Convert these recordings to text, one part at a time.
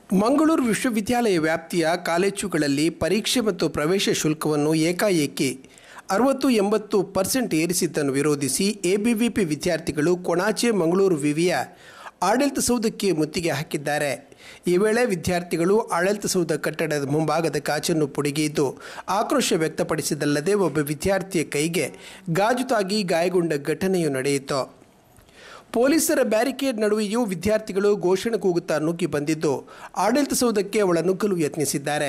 ಮಂಗಳೂರು ವಿಶ್ವವಿದ್ಯಾಲಯ ವ್ಯಾಪ್ತಿಯ ಕಾಲೇಜುಗಳಲ್ಲಿ ಪರೀಕ್ಷೆ ಮತ್ತು ಪ್ರವೇಶ ಶುಲ್ಕವನ್ನು ಏಕಾಏಕಿ 60-80% ಏರಿಸಿದ್ದನ್ನು ವಿರೋಧಿಸಿ ಎಬಿವಿಪಿ ವಿದ್ಯಾರ್ಥಿಗಳು ಕೊಣಾಜೆ ಮಂಗಳೂರು ವಿವಿಯ ಆಡಳಿತ ಸೌಧಕ್ಕೆ ಮುತ್ತಿಗೆ ಹಾಕಿದ್ದಾರೆ. ಈ ವೇಳೆ ವಿದ್ಯಾರ್ಥಿಗಳು ಆಡಳಿತ ಸೌಧ ಕಟ್ಟಡದ ಮುಂಭಾಗದ ಕಾಚನ್ನು ಪುಡಿಗಿದ್ದು ಆಕ್ರೋಶ ವ್ಯಕ್ತಪಡಿಸಿದಲ್ಲದೆ ಒಬ್ಬ ವಿದ್ಯಾರ್ಥಿಯ ಕೈಗೆ ಗಾಜು ತಾಗಿ ಗಾಯಗೊಂಡ ಘಟನೆಯೂ ನಡೆಯಿತು. ಪೊಲೀಸರ ಬ್ಯಾರಿಕೇಡ್ ನಡುವೆಯೂ ವಿದ್ಯಾರ್ಥಿಗಳು ಘೋಷಣೆ ಕೂಗುತ್ತಾ ನುಗ್ಗಿ ಬಂದಿದ್ದು ಆಡಳಿತ ಸೌಧಕ್ಕೆ ಒಳನುಗ್ಗಲು ಯತ್ನಿಸಿದ್ದಾರೆ.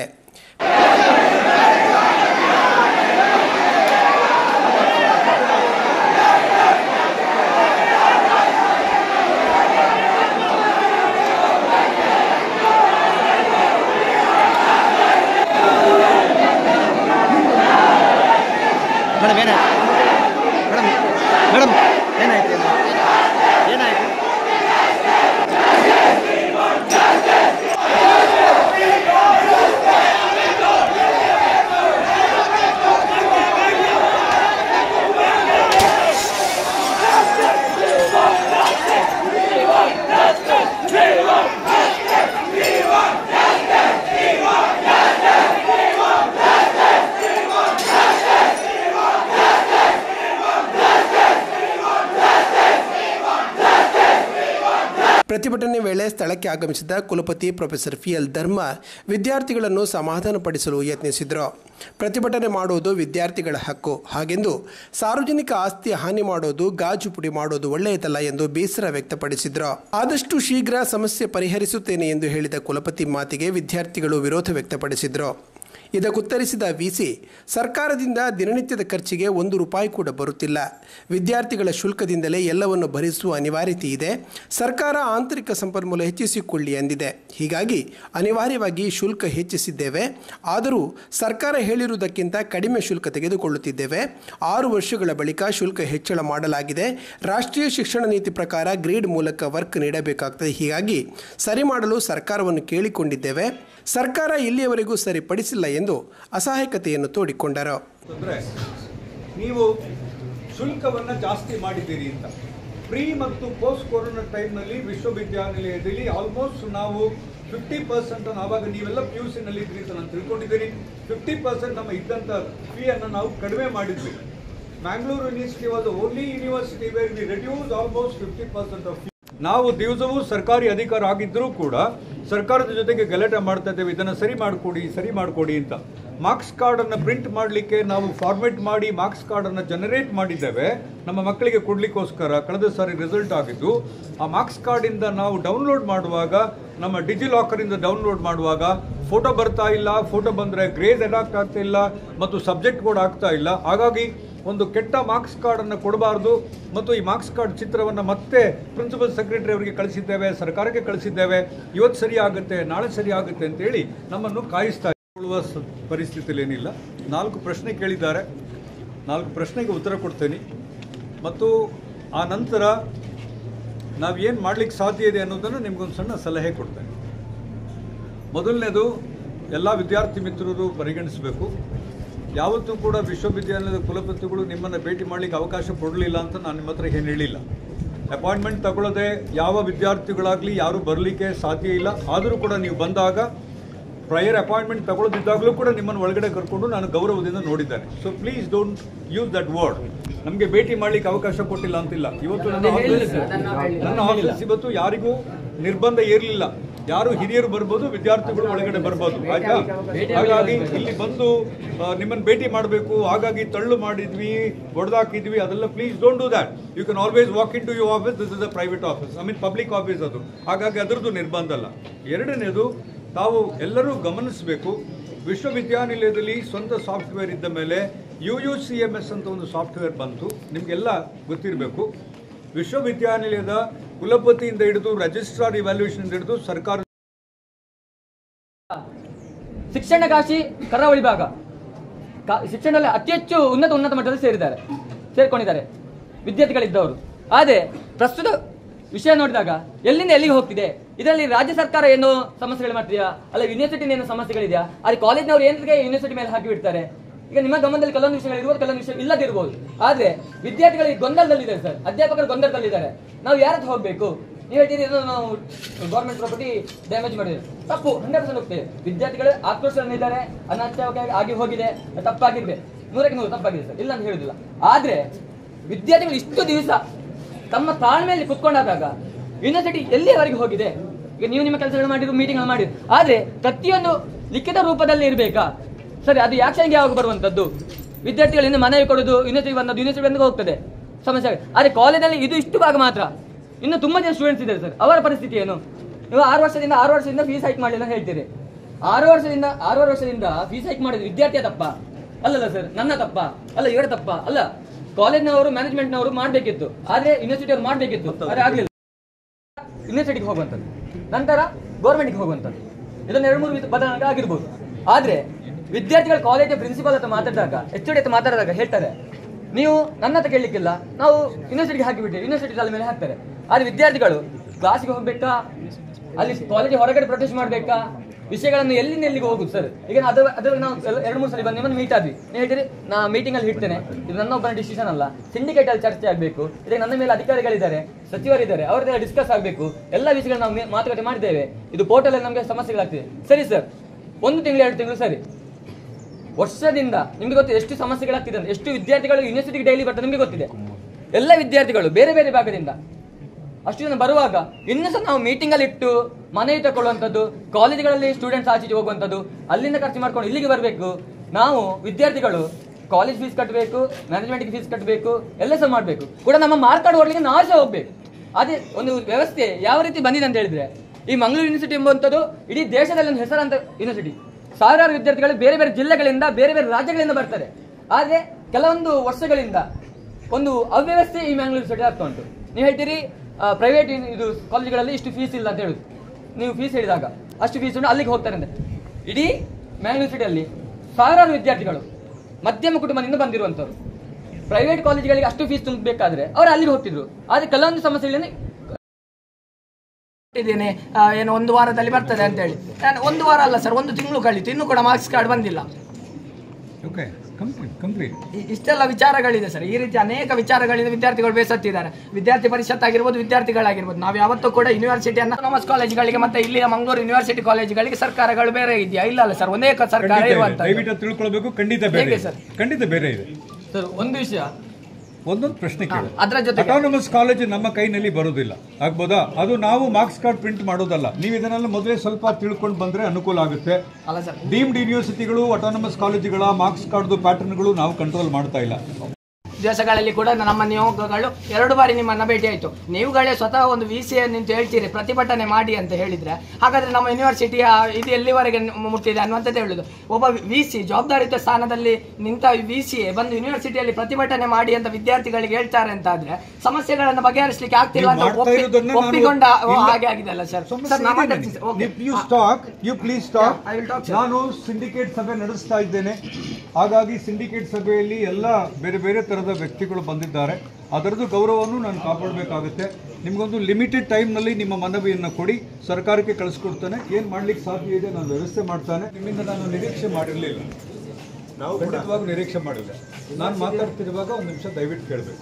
ಪ್ರತಿಭಟನೆ ವೇಳೆ ಸ್ಥಳಕ್ಕೆ ಆಗಮಿಸಿದ ಕುಲಪತಿ ಪ್ರೊಫೆಸರ್ FL ಧರ್ಮ ವಿದ್ಯಾರ್ಥಿಗಳನ್ನು ಸಮಾಧಾನಪಡಿಸಲು ಯತ್ನಿಸಿದರು. ಪ್ರತಿಭಟನೆ ಮಾಡುವುದು ವಿದ್ಯಾರ್ಥಿಗಳ ಹಕ್ಕು, ಹಾಗೆಂದು ಸಾರ್ವಜನಿಕ ಆಸ್ತಿ ಹಾನಿ ಮಾಡೋದು, ಗಾಜು ಪುಡಿ ಮಾಡೋದು ಒಳ್ಳೆಯದಲ್ಲ ಎಂದು ಬೇಸರ ವ್ಯಕ್ತಪಡಿಸಿದರು. ಆದಷ್ಟು ಶೀಘ್ರ ಸಮಸ್ಯೆ ಪರಿಹರಿಸುತ್ತೇನೆ ಎಂದು ಹೇಳಿದ ಕುಲಪತಿ ಮಾತಿಗೆ ವಿದ್ಯಾರ್ಥಿಗಳು ವಿರೋಧ ವ್ಯಕ್ತಪಡಿಸಿದರು. ಇದಕ್ಕುತ್ತರಿಸಿದ VC, ಸರ್ಕಾರದಿಂದ ದಿನನಿತ್ಯದ ಖರ್ಚಿಗೆ 1 ರೂಪಾಯಿ ಕೂಡ ಬರುತ್ತಿಲ್ಲ. ವಿದ್ಯಾರ್ಥಿಗಳ ಶುಲ್ಕದಿಂದಲೇ ಎಲ್ಲವನ್ನು ಭರಿಸುವ ಅನಿವಾರ್ಯತೆ ಇದೆ. ಸರ್ಕಾರ ಆಂತರಿಕ ಸಂಪನ್ಮೂಲ ಹೆಚ್ಚಿಸಿಕೊಳ್ಳಿ ಎಂದಿದೆ. ಹೀಗಾಗಿ ಅನಿವಾರ್ಯವಾಗಿ ಶುಲ್ಕ ಹೆಚ್ಚಿಸಿದ್ದೇವೆ. ಆದರೂ ಸರ್ಕಾರ ಹೇಳಿರುವುದಕ್ಕಿಂತ ಕಡಿಮೆ ಶುಲ್ಕ ತೆಗೆದುಕೊಳ್ಳುತ್ತಿದ್ದೇವೆ. 6 ವರ್ಷಗಳ ಬಳಿಕ ಶುಲ್ಕ ಹೆಚ್ಚಳ ಮಾಡಲಾಗಿದೆ. ರಾಷ್ಟ್ರೀಯ ಶಿಕ್ಷಣ ನೀತಿ ಪ್ರಕಾರ ಗ್ರೇಡ್ ಮೂಲಕ ವರ್ಕ್ ನೀಡಬೇಕಾಗ್ತದೆ. ಹೀಗಾಗಿ ಸರಿ ಮಾಡಲು ಸರ್ಕಾರವನ್ನು ಕೇಳಿಕೊಂಡಿದ್ದೇವೆ. ಸರ್ಕಾರ ಇಲ್ಲಿಯವರೆಗೂ ಸರಿಪಡಿಸಿಲ್ಲ ಎಂದು ಅಸಹಾಯಕತೆಯನ್ನು ತೋಡಿಕೊಂಡರು. ನೀವು ಶುಲ್ಕವನ್ನು ಜಾಸ್ತಿ ಮಾಡಿದ್ದೀರಿ ಅಂತ ಪ್ರೀ ಮತ್ತು ಪೋಸ್ಟ್ ಕೊರೋನಾ ಟೈಮ್ನಲ್ಲಿ ವಿಶ್ವವಿದ್ಯಾನಿಲಯದಲ್ಲಿ ಆಲ್ಮೋಸ್ಟ್ ನಾವು 50% ಆವಾಗ ನೀವೆಲ್ಲ PUC ನಲ್ಲಿ ಇದ್ರಿ ಅಂತ ನಾನು ತಿಳ್ಕೊಂಡಿದ್ದೀನಿ. 50% ನಮ್ಮ ಇದ್ದಂಥ ಫೀಯನ್ನು ನಾವು ಕಡಿಮೆ ಮಾಡಿದ್ವಿ. Mangalore university was only university where we reduce almost 50% of fee. ನಾವು ದಿವಸವೂ ಸರ್ಕಾರಿ ಅಧಿಕಾರ ಆಗಿದ್ದರೂ ಕೂಡ ಸರ್ಕಾರದ ಜೊತೆಗೆ ಗಲಾಟೆ ಮಾಡ್ತಾ ಇದ್ದೇವೆ, ಇದನ್ನು ಸರಿ ಮಾಡಿಕೊಡಿ ಅಂತ. ಮಾರ್ಕ್ಸ್ ಕಾರ್ಡನ್ನು ಪ್ರಿಂಟ್ ಮಾಡಲಿಕ್ಕೆ ನಾವು ಫಾರ್ಮೆಟ್ ಮಾಡಿ ಮಾರ್ಕ್ಸ್ ಕಾರ್ಡನ್ನು ಜನರೇಟ್ ಮಾಡಿದ್ದೇವೆ ನಮ್ಮ ಮಕ್ಕಳಿಗೆ ಕೊಡಲಿಕ್ಕೋಸ್ಕರ. ಕಳೆದ ಸಾರಿ ರಿಸಲ್ಟ್ ಆಗಿದ್ದು ಆ ಮಾರ್ಕ್ಸ್ ಕಾರ್ಡಿಂದ ನಾವು ಡೌನ್ಲೋಡ್ ಮಾಡುವಾಗ, ನಮ್ಮ ಡಿಜಿಲಾಕರಿಂದ ಡೌನ್ಲೋಡ್ ಮಾಡುವಾಗ ಫೋಟೋ ಬರ್ತಾ ಇಲ್ಲ, ಫೋಟೋ ಬಂದರೆ ಗ್ರೇಡ್ ಎಡಾಕ್ಟ್ ಆಗ್ತಾ ಇಲ್ಲ ಮತ್ತು ಸಬ್ಜೆಕ್ಟ್ ಕೂಡ ಆಗ್ತಾ ಇಲ್ಲ. ಹಾಗಾಗಿ ಒಂದು ಕೆಟ್ಟ ಮಾರ್ಕ್ಸ್ ಕಾರ್ಡನ್ನು ಕೊಡಬಾರ್ದು ಮತ್ತು ಈ ಮಾರ್ಕ್ಸ್ ಕಾರ್ಡ್ ಚಿತ್ರವನ್ನು ಮತ್ತೆ ಪ್ರಿನ್ಸಿಪಲ್ ಸೆಕ್ರೆಟರಿ ಅವರಿಗೆ ಕಳಿಸಿದ್ದೇವೆ, ಸರ್ಕಾರಕ್ಕೆ ಕಳಿಸಿದ್ದೇವೆ. ಇವತ್ತು ಸರಿ ಆಗುತ್ತೆ, ನಾಳೆ ಸರಿ ಆಗುತ್ತೆ ಅಂತೇಳಿ ನಮ್ಮನ್ನು ಕಾಯಿಸ್ತಾ ಕೊಳ್ಳುವ ಪರಿಸ್ಥಿತಿಯಲ್ಲಿ ಏನಿಲ್ಲ. 4 ಪ್ರಶ್ನೆ ಕೇಳಿದ್ದಾರೆ, 4 ಪ್ರಶ್ನೆಗೆ ಉತ್ತರ ಕೊಡ್ತೇನೆ ಮತ್ತು ಆ ನಂತರ ನಾವೇನು ಮಾಡಲಿಕ್ಕೆ ಸಾಧ್ಯ ಇದೆ ಅನ್ನೋದನ್ನು ನಿಮಗೊಂದು ಸಣ್ಣ ಸಲಹೆ ಕೊಡ್ತೇನೆ. ಮೊದಲನೇದು, ಎಲ್ಲ ವಿದ್ಯಾರ್ಥಿ ಮಿತ್ರರು ಪರಿಗಣಿಸಬೇಕು. ಯಾವತ್ತೂ ಕೂಡ ವಿಶ್ವವಿದ್ಯಾಲಯದ ಕುಲಪತಿಗಳು ನಿಮ್ಮನ್ನು ಭೇಟಿ ಮಾಡಲಿಕ್ಕೆ ಅವಕಾಶ ಕೊಡಲಿಲ್ಲ ಅಂತ ನಾನು ನಿಮ್ಮ ಹತ್ರ ಏನು ಹೇಳಿಲ್ಲ. ಅಪಾಯಿಂಟ್ಮೆಂಟ್ ತಗೊಳ್ಳದೆ ಯಾವ ವಿದ್ಯಾರ್ಥಿಗಳಾಗಲಿ ಯಾರೂ ಬರಲಿಕ್ಕೆ ಸಾಧ್ಯ ಇಲ್ಲ. ಆದರೂ ಕೂಡ ನೀವು ಬಂದಾಗ ಪ್ರಯರ್ ಅಪಾಯಿಂಟ್ಮೆಂಟ್ ತಗೊಳ್ಳದಿದ್ದಾಗಲೂ ಕೂಡ ನಿಮ್ಮನ್ನು ಒಳಗಡೆ ಕರ್ಕೊಂಡು ನಾನು ಗೌರವದಿಂದ ನೋಡಿದ್ದೇನೆ. So please don't use that word. ನಮಗೆ ಭೇಟಿ ಮಾಡಲಿಕ್ಕೆ ಅವಕಾಶ ಕೊಟ್ಟಿಲ್ಲ ಅಂತಿಲ್ಲ. ಇವತ್ತು ನನ್ನ ಆಫೀಸ್ ಇವತ್ತು ಯಾರಿಗೂ ನಿರ್ಬಂಧ ಇರಲಿಲ್ಲ. ಯಾರು ಹಿರಿಯರು ಬರ್ಬೋದು, ವಿದ್ಯಾರ್ಥಿಗಳು ಒಳಗಡೆ ಬರ್ಬೋದು, ಆಯ್ತಾ? ಹಾಗಾಗಿ ಇಲ್ಲಿ ಬಂದು ನಿಮ್ಮನ್ನು ಭೇಟಿ ಮಾಡಬೇಕು, ಹಾಗಾಗಿ ತಳ್ಳು ಮಾಡಿದ್ವಿ, ಹೊಡೆದಾಕಿದ್ವಿ, ಅದೆಲ್ಲ please don't do that. You can always walk in to your office. This is a private office, public office ಅದು. ಹಾಗಾಗಿ ಅದರದ್ದು ನಿರ್ಬಂಧ ಅಲ್ಲ. ಎರಡನೇದು, ತಾವು ಎಲ್ಲರೂ ಗಮನಿಸಬೇಕು, ವಿಶ್ವವಿದ್ಯಾನಿಲಯದಲ್ಲಿ ಸ್ವಂತ ಸಾಫ್ಟ್ವೇರ್ ಇದ್ದ ಮೇಲೆ UUCMS ಅಂತ ಒಂದು ಸಾಫ್ಟ್ವೇರ್ ಬಂತು. ನಿಮಗೆಲ್ಲ ಗೊತ್ತಿರಬೇಕು. ವಿಶ್ವವಿದ್ಯಾನಿಲಯದ ಕುಲಪತಿಯಿಂದ ಹಿಡಿದು ರಿಜಿಸ್ಟ್ರಾರ್ ಇವ್ಯಾಲ್ಯೂಯೇಷನ್ ಹಿಡಿದು ಸರ್ಕಾರ ಶಿಕ್ಷಣಕಾಶಿ ಕರಾವಳಿ ಭಾಗ ಶಿಕ್ಷಣದಲ್ಲಿ ಅತಿ ಹೆಚ್ಚು ಉನ್ನತ ಮಟ್ಟದಲ್ಲಿ ಸೇರಿಕೊಂಡಿದ್ದಾರೆ ವಿದ್ಯಾರ್ಥಿಗಳಿದ್ದವರು. ಆದರೆ ಪ್ರಸ್ತುತ ವಿಷಯ ನೋಡಿದಾಗ ಎಲ್ಲಿಂದ ಎಲ್ಲಿಗೆ ಹೋಗ್ತಿದೆ, ಇದರಲ್ಲಿ ರಾಜ್ಯ ಸರ್ಕಾರ ಏನು ಸಮಸ್ಯೆಗಳು ಮಾಡ್ತಿದೆಯಾ, ಅಲ್ಲ ಯೂನಿವರ್ಸಿಟಿ ಏನು ಸಮಸ್ಯೆಗಳಿದೆಯಾ, ಅಲ್ಲಿ ಕಾಲೇಜ್ನವರು ಏನಕ್ಕೆ ಯೂನಿವರ್ಸಿಟಿ ಮೇಲೆ ಹಾಕಿ ಬಿಡ್ತಾರೆ. ಈಗ ನಿಮ್ಮ ಗಮನದಲ್ಲಿ ಕೆಲವೊಂದು ವಿಷಯಗಳು ಇರ್ಬೋದು, ಕೆಲವೊಂದು ವಿಷಯ ಇಲ್ಲದಿರ್ಬೋದು. ಆದ್ರೆ ವಿದ್ಯಾರ್ಥಿಗಳಿಗೆ ಗೊಂದಲದಲ್ಲಿದ್ದಾರೆ ಸರ್, ಅಧ್ಯಾಪಕರು ಗೊಂದಲದಲ್ಲಿದ್ದಾರೆ. ನಾವು ಯಾರತ್ರ ಹೋಗ್ಬೇಕು? ನೀವು ಹೇಳ್ತೀರಿ ನಾವು ಗೌರ್ಮೆಂಟ್ ಪ್ರಾಪರ್ಟಿ ಡ್ಯಾಮೇಜ್ ಮಾಡಿದೆ, ತಪ್ಪು 100% ಹೋಗ್ತೇವೆ. ವಿದ್ಯಾರ್ಥಿಗಳು ಆಕ್ರೋಶದಲ್ಲಿದ್ದಾರೆ, ಅನಾಚಾರವಾಗಿ ಆಗಿ ಹೋಗಿದೆ, ತಪ್ಪಾಗಿದೆ, 100ಕ್ಕೆ 100 ತಪ್ಪಾಗಿದೆ ಸರ್, ಇಲ್ಲ ಅಂತ ಹೇಳುದಿಲ್ಲ. ಆದ್ರೆ ವಿದ್ಯಾರ್ಥಿಗಳು ಇಷ್ಟು ದಿವಸ ತಮ್ಮ ತಾಳ್ಮೆಯಲ್ಲಿ ಕುತ್ಕೊಂಡಾಗ ಯೂನಿವರ್ಸಿಟಿ ಎಲ್ಲಿಯವರೆಗೆ ಹೋಗಿದೆ? ಈಗ ನೀವು ನಿಮ್ಮ ಕೆಲಸಗಳು ಮಾಡಿದ್ರು, ಮೀಟಿಂಗ್ ಮಾಡಿದ್ರು, ಆದ್ರೆ ಪ್ರತಿಯೊಂದು ಲಿಖಿತ ರೂಪದಲ್ಲಿ ಇರಬೇಕಾ ಸರಿ? ಅದು ಆಕ್ಷನ್ಗೆ ಯಾವಾಗ ಬರುವಂತದ್ದು? ವಿದ್ಯಾರ್ಥಿಗಳಿಂದ ಮನವಿ ಕೊಡೋದು, ಯೂನಿವರ್ಸಿಟಿ ಬಂದದ್ದು ಯೂನಿವರ್ಸಿಟಿ ಬಂದಾಗ ಹೋಗ್ತದೆ ಸಮಸ್ಯೆ. ಆದ್ರೆ ಕಾಲೇಜಲ್ಲಿ ಇದು ಇಷ್ಟು ಭಾಗ ಮಾತ್ರ, ಇನ್ನು ತುಂಬಾ ಜನ ಸ್ಟೂಡೆಂಟ್ಸ್ ಇದ್ದಾರೆ ಸರ್, ಅವರ ಪರಿಸ್ಥಿತಿ ಏನು? ನೀವು 6 ವರ್ಷದಿಂದ ಫೀಸ್ ಹೈಕ್ ಮಾಡಲಿಲ್ಲ ಅಂತ ಹೇಳ್ತೀರಿ. 6 ವರ್ಷದಿಂದ ಫೀಸ್ ಹೈಕ್ ಮಾಡಿದ್ರು ವಿದ್ಯಾರ್ಥಿಯ ತಪ್ಪ ಅಲ್ಲಲ್ಲ ಸರ್? ನನ್ನ ತಪ್ಪ ಅಲ್ಲ, ಇವರ ತಪ್ಪ ಅಲ್ಲ. ಕಾಲೇಜ್ನವರು ಮ್ಯಾನೇಜ್ಮೆಂಟ್ನವರು ಮಾಡಬೇಕಿತ್ತು, ಆದ್ರೆ ಯೂನಿವರ್ಸಿಟಿ ಅವರು ಮಾಡಬೇಕಿತ್ತು, ಆದ್ರೆ ಆಗ್ಲಿಲ್ಲ. ಯೂನಿವರ್ಸಿಟಿಗೆ ಹೋಗುವಂಥದ್ದು, ನಂತರ ಗೌರ್ಮೆಂಟ್ಗೆ ಹೋಗುವಂಥದ್ದು, ಇದನ್ನು 2-3 ಬದಲಾವಣೆ ಆಗಿರ್ಬೋದು. ಆದ್ರೆ ವಿದ್ಯಾರ್ಥಿಗಳು ಕಾಲೇಜ್ ಪ್ರಿನ್ಸಿಪಾಲ್ ಹತ್ರ ಮಾತಾಡಿದಾಗ, HOD ಹತ್ರ ಮಾತಾಡಿದಾಗ ಹೇಳ್ತಾರೆ, ನೀವು ನನ್ನ ಹತ್ರ ಕೇಳಲಿಕ್ಕಿಲ್ಲ, ನಾವು ಯೂನಿವರ್ಸಿಟಿಗೆ ಹಾಕಿಬಿಟ್ಟು ಯೂನಿವರ್ಸಿಟಿ ತಲೆ ಮೇಲೆ ಹಾಕ್ತಾರೆ. ಆದ್ರೆ ವಿದ್ಯಾರ್ಥಿಗಳು ಕ್ಲಾಸಿಗೆ ಹೋಗ್ಬೇಕಾ, ಅಲ್ಲಿ ಕಾಲೇಜ್ ಹೊರಗಡೆ ಪ್ರೊಟೆಸ್ಟ್ ಮಾಡ್ಬೇಕಾ, ವಿಷಯಗಳನ್ನು ಎಲ್ಲಿಗೆ ಹೋಗುದು ಸರ್? ಈಗ ಅದ್ರ ನಾವು 2-3 ಸಲ ಬಂದು ನಿಮ್ಮನ್ನು ಮೀಟ್ ಆದ್ವಿ, ನೀವು ಹೇಳ್ತೀರಿ ನಾ ಮೀಟಿಂಗ್ ಅಲ್ಲಿ ಇಡ್ತೇನೆ, ಇದು ನನ್ನ ಒಬ್ಬನ ಡಿಸಿಷನ್ ಅಲ್ಲ, ಸಿಂಡಿಕೇಟ್ ಅಲ್ಲಿ ಚರ್ಚೆ ಆಗಬೇಕು, ಇದಕ್ಕೆ ನನ್ನ ಮೇಲೆ ಅಧಿಕಾರಿಗಳಿದ್ದಾರೆ, ಸಚಿವರಿದ್ದಾರೆ, ಅವರದೆಲ್ಲ ಡಿಸ್ಕಸ್ ಆಗಬೇಕು, ಎಲ್ಲ ವಿಷಯಗಳು ನಾವು ಮಾತುಕತೆ ಮಾಡಿದ್ದೇವೆ, ಇದು ಪೋರ್ಟಲ್ ಅಲ್ಲಿ ನಮಗೆ ಸಮಸ್ಯೆಗಳಾಗ್ತಿದೆ. ಸರಿ ಸರ್, 1 ತಿಂಗಳು 2 ತಿಂಗಳು ಸರಿ, ವರ್ಷದಿಂದ ನಿಮ್ಗೆ ಗೊತ್ತಿದೆ ಎಷ್ಟು ಸಮಸ್ಯೆಗಳಾಗ್ತಿದೆ ಅಂತ. ಎಷ್ಟು ವಿದ್ಯಾರ್ಥಿಗಳು ಯೂನಿವರ್ಸಿಟಿಗೆ ಡೈಲಿ ಬರ್ತಾರೆ ನಿಮಗೆ ಗೊತ್ತಿದೆ. ಎಲ್ಲ ವಿದ್ಯಾರ್ಥಿಗಳು ಬೇರೆ ಬೇರೆ ಭಾಗದಿಂದ ಅಷ್ಟು ಜನ ಬರುವಾಗ ಇನ್ನೂ ಸಹ ನಾವು ಮೀಟಿಂಗ್ ಅಲ್ಲಿ ಇಟ್ಟು ಮನೆ ತಗೊಳ್ಳುವಂಥದ್ದು, ಕಾಲೇಜುಗಳಲ್ಲಿ ಸ್ಟೂಡೆಂಟ್ಸ್ ಆಚೆ ಹೋಗುವಂಥದ್ದು, ಅಲ್ಲಿಂದ ಖರ್ಚು ಮಾಡ್ಕೊಂಡು ಇಲ್ಲಿಗೆ ಬರಬೇಕು. ನಾವು ವಿದ್ಯಾರ್ಥಿಗಳು ಕಾಲೇಜ್ ಫೀಸ್ ಕಟ್ಟಬೇಕು, ಮ್ಯಾನೇಜ್ಮೆಂಟ್ಗೆ ಫೀಸ್ ಕಟ್ಟಬೇಕು, ಎಲ್ಲ ಸಹ ಮಾಡಬೇಕು ಕೂಡ. ನಮ್ಮ ಮಾರ್ಕ್ ಕಾರ್ಡ್ ಓಡ್ಲಿಕ್ಕೆ ನಾವು ಸಹ ಹೋಗ್ಬೇಕು. ಅದೇ ಒಂದು ವ್ಯವಸ್ಥೆ ಯಾವ ರೀತಿ ಬಂದಿದೆ ಅಂತ ಹೇಳಿದ್ರೆ, ಈ ಮಂಗಳೂರು ಯೂನಿವರ್ಸಿಟಿ ಎಂಬುವಂಥದ್ದು ಇಡೀ ದೇಶದಲ್ಲಿ ಒಂದು ಹೆಸರಂತ ಯೂನಿವರ್ಸಿಟಿ. ಸಾವಿರಾರು ವಿದ್ಯಾರ್ಥಿಗಳು ಬೇರೆ ಬೇರೆ ಜಿಲ್ಲೆಗಳಿಂದ, ಬೇರೆ ಬೇರೆ ರಾಜ್ಯಗಳಿಂದ ಬರ್ತಾರೆ. ಆದ್ರೆ ಕೆಲವೊಂದು ವರ್ಷಗಳಿಂದ ಒಂದು ಅವ್ಯವಸ್ಥೆ ಈ ಮಂಗಳೂರು ಯೂನಿವರ್ಸಿಟಿ ಆಗ್ತಾ ಉಂಟು. ನೀವು ಹೇಳ್ತೀರಿ ಪ್ರೈವೇಟ್ ಇದು ಕಾಲೇಜುಗಳಲ್ಲಿ ಇಷ್ಟು ಫೀಸ್ ಇಲ್ಲ ಅಂತ ಹೇಳುದು. ನೀವು ಫೀಸ್ ಹೇಳಿದಾಗ ಅಷ್ಟು ಫೀಸ್ ಉಂಟು, ಅಲ್ಲಿಗೆ ಹೋಗ್ತಾರೆ ಅಂತ. ಇಡೀ ಮಂಗಳೂರು ಯೂನಿವರ್ಸಿಟಿಯಲ್ಲಿ ಸಾವಿರಾರು ವಿದ್ಯಾರ್ಥಿಗಳು ಮಧ್ಯಮ ಕುಟುಂಬದಿಂದ ಬಂದಿರುವಂಥವ್ರು. ಪ್ರೈವೇಟ್ ಕಾಲೇಜುಗಳಿಗೆ ಅಷ್ಟು ಫೀಸ್ ತುಂಬಬೇಕಾದ್ರೆ ಅವರು ಅಲ್ಲಿಗೆ ಹೋಗ್ತಿದ್ರು. ಆದ್ರೆ ಕೆಲವೊಂದು ಸಮಸ್ಯೆಗಳಲ್ಲಿ ಇದ್ದೇನೆ ಏನು 1 ವಾರದಲ್ಲಿ ಬರ್ತದೆ ಅಂತ ಹೇಳಿ, ನಾನು 1 ವಾರ ಅಲ್ಲ ಸರ್, 1 ತಿಂಗಳು ಕಳೀತು, ಇನ್ನೂ ಕೂಡ ಮಾರ್ಕ್ಸ್ ಕಾರ್ಡ್ ಬಂದಿಲ್ಲ. ಇಷ್ಟೆಲ್ಲ ವಿಚಾರಗಳಿದೆ ಸರ್, ಈ ರೀತಿ ಅನೇಕ ವಿಚಾರಗಳಿಂದ ವಿದ್ಯಾರ್ಥಿಗಳು ಬೇಸತ್ತಿದ್ದಾರೆ. ವಿದ್ಯಾರ್ಥಿ ಪರಿಷತ್ ಆಗಿರ್ಬೋದು, ವಿದ್ಯಾರ್ಥಿಗಳಾಗಿರ್ಬೋದು, ನಾವು ಯಾವತ್ತೂ ಕೂಡ ಯೂನಿವರ್ಸಿಟಿಯನ್ನು ಕಾಮರ್ಸ್ ಕಾಲೇಜುಗಳಿಗೆ ಮತ್ತೆ ಇಲ್ಲಿಯ ಮಂಗಳೂರು ಯೂನಿವರ್ಸಿಟಿ ಕಾಲೇಜುಗಳಿಗೆ ಸರ್ಕಾರಗಳು ಬೇರೆ ಇದೆಯಾ? ಇಲ್ಲ ಅಲ್ಲ ಸರ್, ಒಂದೇ ಸರ್ಕಾರ ಇರುವಂತ ತಿಳ್ಕೊಳ್ಬೇಕು. ಖಂಡಿತ ಬೇರೆ ಇದೆ ಸರ್. ಒಂದು ವಿಷಯ, ಒಂದೊಂದು ಪ್ರಶ್ನೆ ಕೇಳಿ, ಅದರ ಜೊತೆ ಅಟಾನಮಸ್ ಕಾಲೇಜ್ ನಮ್ಮ ಕೈನಲ್ಲಿ ಬರುವುದಿಲ್ಲ, ಆಗ್ಬೋದಾ? ಅದು ನಾವು ಮಾರ್ಕ್ಸ್ ಕಾರ್ಡ್ ಪ್ರಿಂಟ್ ಮಾಡೋದಲ್ಲ. ನೀವು ಇದನ್ನೆಲ್ಲ ಮೊದಲೇ ಸ್ವಲ್ಪ ತಿಳ್ಕೊಂಡು ಬಂದ್ರೆ ಅನುಕೂಲ ಆಗುತ್ತೆ. ಅಲ್ಲ ಸರ್, ಡೀಮ್ಡ್ ಯೂನಿವರ್ಸಿಟಿಗಳು, ಅಟಾನಮಸ್ ಕಾಲೇಜುಗಳ ಮಾರ್ಕ್ಸ್ ಕಾರ್ಡ್ ಪ್ಯಾಟರ್ನ್ಗಳು ನಾವು ಕಂಟ್ರೋಲ್ ಮಾಡ್ತಾ ಇಲ್ಲ. ದಿವಸಗಳಲ್ಲಿ ಕೂಡ ನಮ್ಮ ನಿಯೋಗಗಳು 2 ಬಾರಿ ನಿಮ್ಮನ್ನ ಭೇಟಿ ಆಯಿತು. ನೀವುಗಳೇ ಸ್ವತಃ ಒಂದು VC ನಿಂತು ಹೇಳ್ತೀರಿ ಪ್ರತಿಭಟನೆ ಮಾಡಿ ಅಂತ ಹೇಳಿದ್ರೆ, ಹಾಗಾದ್ರೆ ನಮ್ಮ ಯೂನಿವರ್ಸಿಟಿಯ ಇದು ಎಲ್ಲಿವರೆಗೆ ಮುಟ್ಟಿದೆ ಅನ್ನುವಂಥದ್ದು ಹೇಳುದು. ಒಬ್ಬ VC ಜವಾಬ್ದಾರಿತ ಸ್ಥಾನದಲ್ಲಿ ನಿಂತ VC ಬಂದು ಯೂನಿವರ್ಸಿಟಿಯಲ್ಲಿ ಪ್ರತಿಭಟನೆ ಮಾಡಿ ಅಂತ ವಿದ್ಯಾರ್ಥಿಗಳಿಗೆ ಹೇಳ್ತಾರೆ ಅಂತ ಆದ್ರೆ ಸಮಸ್ಯೆಗಳನ್ನು ಬಗೆಹರಿಸಲಿಕ್ಕೆ ಆಗ್ತಿಲ್ಲ ಅಂತ ಒಪ್ಪಿಕೊಂಡ ಹಾಗೆ ಆಗಿದೆ ಅಲ್ಲ ಸರ್? ನಾನು ಸಿಂಡಿಕೇಟ್ ಸಭೆ ನಡೆಸ್ತಾ ಇದ್ದೇನೆ. ಹಾಗಾಗಿ ಸಿಂಡಿಕೇಟ್ ಸಭೆಯಲ್ಲಿ ಎಲ್ಲ ಬೇರೆ ಬೇರೆ ತರದ ವ್ಯಕ್ತಿಗಳು ಬಂದಿದ್ದಾರೆ. ಅದರದ್ದು ಗೌರವವನ್ನು ನಾನು ಕಾಪಾಡಬೇಕಾಗುತ್ತೆ. ನಿಮಗೊಂದು ಲಿಮಿಟೆಡ್ ಟೈಮ್ನಲ್ಲಿ ನಿಮ್ಮ ಮನವಿಯನ್ನು ಕೊಡಿ, ಸರ್ಕಾರಕ್ಕೆ ಕಳಿಸ್ಕೊಡ್ತಾನೆ. ಏನು ಮಾಡ್ಲಿಕ್ಕೆ ಸಾಧ್ಯ ಇದೆ ನಾನು ವ್ಯವಸ್ಥೆ ಮಾಡ್ತಾನೆ. ನಿಮ್ಮಿಂದ ನಾನು ನಿರೀಕ್ಷೆ ಮಾಡಿರಲಿಲ್ಲ, ನಾವು ಖಂಡಿತವಾಗ ನಿರೀಕ್ಷೆ ಮಾಡಿಲ್ಲ. ನಾನು ಮಾತಾಡ್ತಿರುವಾಗ 1 ನಿಮಿಷ ದಯವಿಟ್ಟು ಕೇಳಬೇಕು.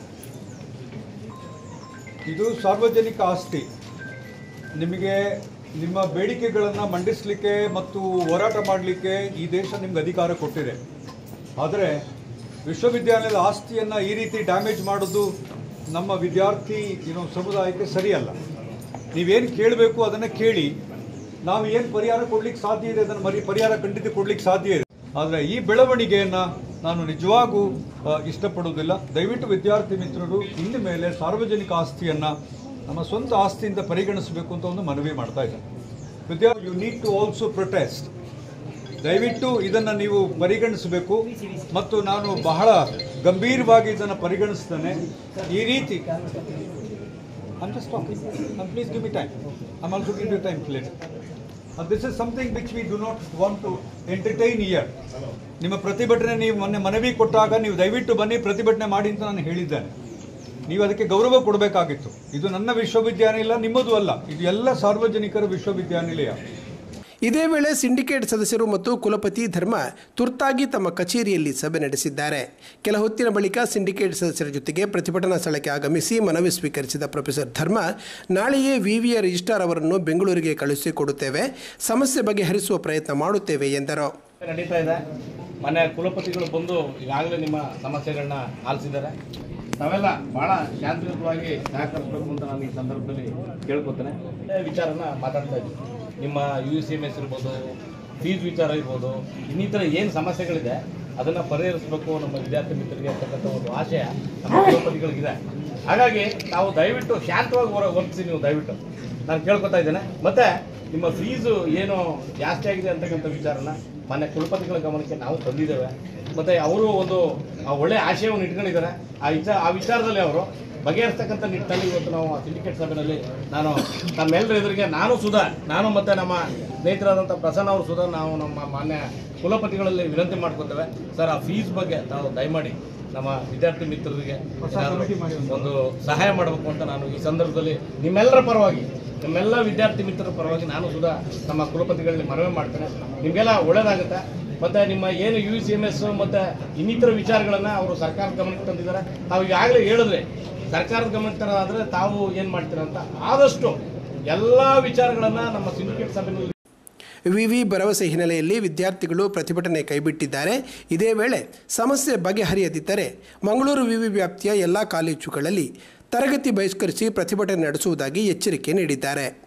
ಇದು ಸಾರ್ವಜನಿಕ ಆಸ್ತಿ. ನಿಮಗೆ ನಿಮ್ಮ ಬೇಡಿಕೆಗಳನ್ನು ಮಂಡಿಸಲಿಕ್ಕೆ ಮತ್ತು ಹೋರಾಟ ಮಾಡಲಿಕ್ಕೆ ಈ ದೇಶ ನಿಮ್ಗೆ ಅಧಿಕಾರ ಕೊಟ್ಟಿದೆ. ಆದರೆ ವಿಶ್ವವಿದ್ಯಾಲಯದ ಆಸ್ತಿಯನ್ನು ಈ ರೀತಿ ಡ್ಯಾಮೇಜ್ ಮಾಡೋದು ನಮ್ಮ ವಿದ್ಯಾರ್ಥಿ ಸಮುದಾಯಕ್ಕೆ ಸರಿಯಲ್ಲ. ನೀವೇನು ಕೇಳಬೇಕು ಅದನ್ನು ಕೇಳಿ, ನಾವು ಏನು ಪರಿಹಾರ ಕೊಡ್ಲಿಕ್ಕೆ ಸಾಧ್ಯ ಇದೆ ಅದನ್ನು ಪರಿಹಾರ ಖಂಡಿತ ಕೊಡ್ಲಿಕ್ಕೆ ಸಾಧ್ಯ ಇದೆ. ಆದರೆ ಈ ಬೆಳವಣಿಗೆಯನ್ನು ನಾನು ನಿಜವಾಗೂ ಇಷ್ಟಪಡುವುದಿಲ್ಲ. ದಯವಿಟ್ಟು ವಿದ್ಯಾರ್ಥಿ ಮಿತ್ರರು ಇನ್ನು ಮೇಲೆ ಸಾರ್ವಜನಿಕ ಆಸ್ತಿಯನ್ನು ನಮ್ಮ ಸ್ವಂತ ಆಸ್ತಿಯಿಂದ ಪರಿಗಣಿಸಬೇಕು ಅಂತ ಒಂದು ಮನವಿ ಮಾಡ್ತಾ ಇದ್ದಾರೆ. ವಿದ್ಯಾರ್ಥಿ you need to also protest. ದಯವಿಟ್ಟು ಇದನ್ನು ನೀವು ಪರಿಗಣಿಸಬೇಕು ಮತ್ತು ನಾನು ಬಹಳ ಗಂಭೀರವಾಗಿ ಇದನ್ನು ಪರಿಗಣಿಸ್ತೇನೆ. ಈ ರೀತಿ please give me time, I am also give you time later. This is something which we do not want to entertain here. ನಿಮ್ಮ ಪ್ರತಿಭಟನೆ ನೀವು ಮೊನ್ನೆ ಮನವಿ ಕೊಟ್ಟಾಗ ನೀವು ದಯವಿಟ್ಟು ಬನ್ನಿ ಪ್ರತಿಭಟನೆ ಮಾಡಿ ಅಂತ ನಾನು ಹೇಳಿದ್ದೇನೆ. ನೀವು ಅದಕ್ಕೆ ಗೌರವ ಕೊಡಬೇಕಾಗಿತ್ತು. ಇದು ನನ್ನ ವಿಶ್ವವಿದ್ಯಾನಿಲಯ, ನಿಮ್ಮದು ಅಲ್ಲ, ಇದು ಎಲ್ಲ ಸಾರ್ವಜನಿಕರ ವಿಶ್ವವಿದ್ಯಾನಿಲಯ. ಇದೇ ವೇಳೆ ಸಿಂಡಿಕೇಟ್ ಸದಸ್ಯರು ಮತ್ತು ಕುಲಪತಿ ಧರ್ಮ ತುರ್ತಾಗಿ ತಮ್ಮ ಕಚೇರಿಯಲ್ಲಿ ಸಭೆ ನಡೆಸಿದ್ದಾರೆ. ಕೆಲ ಹೊತ್ತಿನ ಬಳಿಕ ಸಿಂಡಿಕೇಟ್ ಸದಸ್ಯರ ಜೊತೆಗೆ ಪ್ರತಿಭಟನಾ ಸ್ಥಳಕ್ಕೆ ಆಗಮಿಸಿ ಮನವಿ ಸ್ವೀಕರಿಸಿದ ಪ್ರೊಫೆಸರ್ ಧರ್ಮ, ನಾಳೆಯೇ ವಿವಿಯ ರಿಜಿಸ್ಟ್ರಾರ್ ಅವರನ್ನು ಬೆಂಗಳೂರಿಗೆ ಕಳುಹಿಸಿಕೊಡುತ್ತೇವೆ, ಸಮಸ್ಯೆ ಬಗೆಹರಿಸುವ ಪ್ರಯತ್ನ ಮಾಡುತ್ತೇವೆ ಎಂದರು. ನಡೀತಾ ಇದೆ. ಮನೆ ಕುಲಪತಿಗಳು ಬಂದು ಈಗಾಗಲೇ ನಿಮ್ಮ ಸಮಸ್ಯೆಗಳನ್ನ ಆಲಿಸಿದ್ದಾರೆ. ನಾವೆಲ್ಲ ಬಹಳ ಶಾಂತಿಯುತವಾಗಿ ಸಹಕರಿಸಬೇಕು ಅಂತ ನಾನು ಈ ಸಂದರ್ಭದಲ್ಲಿ ಕೇಳ್ಕೊತೇನೆ. ವಿಚಾರನ ಮಾತಾಡ್ತಾ ಇದ್ದೀವಿ. ನಿಮ್ಮ UCMS ಇರ್ಬೋದು, ಫೀಸ್ ವಿಚಾರ ಇರ್ಬೋದು, ಇನ್ನಿತರ ಏನು ಸಮಸ್ಯೆಗಳಿದೆ ಅದನ್ನು ಪರಿಹರಿಸಬೇಕು ನಮ್ಮ ವಿದ್ಯಾರ್ಥಿ ಮಿತ್ರರಿಗೆ ಅಂತಕ್ಕಂಥ ಒಂದು ಆಶಯ ನಮ್ಮ ಕುಲಪತಿಗಳಿಗಿದೆ. ಹಾಗಾಗಿ ನಾವು ದಯವಿಟ್ಟು ಶಾಂತವಾಗಿ ವರ್ತಿಸಿ, ನೀವು ದಯವಿಟ್ಟು ನಾನು ಕೇಳ್ಕೊತಾ ಇದ್ದೇನೆ. ಮತ್ತು ನಿಮ್ಮ ಫೀಸು ಏನು ಜಾಸ್ತಿ ಆಗಿದೆ ಅಂತಕ್ಕಂಥ ವಿಚಾರನ ಮಾನ್ಯ ಕುಲಪತಿಗಳ ಗಮನಕ್ಕೆ ನಾವು ತಂದಿದ್ದೇವೆ. ಮತ್ತು ಅವರು ಒಂದು ಒಳ್ಳೆಯ ಆಶಯವನ್ನು ಇಟ್ಕೊಂಡಿದ್ದಾರೆ. ಆ ವಿಚಾರದಲ್ಲಿ ಅವರು ಬಗೆಹರಿಸ್ತಕ್ಕಂಥ ನಿಟ್ಟಿನಲ್ಲಿ ಇವತ್ತು ನಾವು ಸಿಂಡಿಕೇಟ್ ಸಭೆಯಲ್ಲಿ ನಮ್ಮೆಲ್ಲರ ಎದುರಿಗೆ ನಾನು ಮತ್ತು ನಮ್ಮ ಸ್ನೇಹಿತರಾದಂಥ ಪ್ರಸನ್ನ ಅವರು ಸುಧಾ ನಾವು ನಮ್ಮ ಮಾನ್ಯ ಕುಲಪತಿಗಳಲ್ಲಿ ವಿನಂತಿ ಮಾಡ್ಕೊತೇವೆ. ಸರ್, ಆ ಫೀಸ್ ಬಗ್ಗೆ ನಾವು ದಯಮಾಡಿ ನಮ್ಮ ವಿದ್ಯಾರ್ಥಿ ಮಿತ್ರರಿಗೆ ಒಂದು ಸಹಾಯ ಮಾಡಬೇಕು ಅಂತ ನಾನು ಈ ಸಂದರ್ಭದಲ್ಲಿ ನಿಮ್ಮೆಲ್ಲರ ಪರವಾಗಿ, ನಮ್ಮೆಲ್ಲ ವಿದ್ಯಾರ್ಥಿ ಮಿತ್ರರ ಪರವಾಗಿ ನಾನು ಸುಧಾ ನಮ್ಮ ಕುಲಪತಿಗಳಲ್ಲಿ ಮನವಿ ಮಾಡ್ತೇನೆ. ನಿಮಗೆಲ್ಲ ಒಳ್ಳೆಯದಾಗುತ್ತೆ. ಮತ್ತು ನಿಮ್ಮ ಏನು UCMS ಮತ್ತು ಇನ್ನಿತರ ವಿಚಾರಗಳನ್ನು ಅವರು ಸರ್ಕಾರದ ಗಮನಕ್ಕೆ ತಂದಿದ್ದಾರೆ. ತಾವು ಈಗಾಗಲೇ ಹೇಳಿದ್ರೆ ಸರ್ಕಾರದ ಗಮನಕ್ಕೆ ತರೋದಾದರೆ ತಾವು ಏನು ಮಾಡ್ತೀರ ಅಂತ ಆದಷ್ಟು ಎಲ್ಲ ವಿಚಾರಗಳನ್ನು ನಮ್ಮ ಸಿಂಡಿಕೇಟ್ ಸಭೆಯಲ್ಲಿ ವಿವಿ ಭರವಸೆ ಹಿನ್ನೆಲೆಯಲ್ಲಿ ವಿದ್ಯಾರ್ಥಿಗಳು ಪ್ರತಿಭಟನೆ ಕೈಬಿಟ್ಟಿದ್ದಾರೆ. ಇದೇ ವೇಳೆ ಸಮಸ್ಯೆ ಬಗೆಹರಿಯದಿದ್ದರೆ ಮಂಗಳೂರು ವಿವಿ ವ್ಯಾಪ್ತಿಯ ಎಲ್ಲ ಕಾಲೇಜುಗಳಲ್ಲಿ ತರಗತಿ ಬಹಿಷ್ಕರಿಸಿ ಪ್ರತಿಭಟನೆ ನಡೆಸುವುದಾಗಿ ಎಚ್ಚರಿಕೆ ನೀಡಿದ್ದಾರೆ.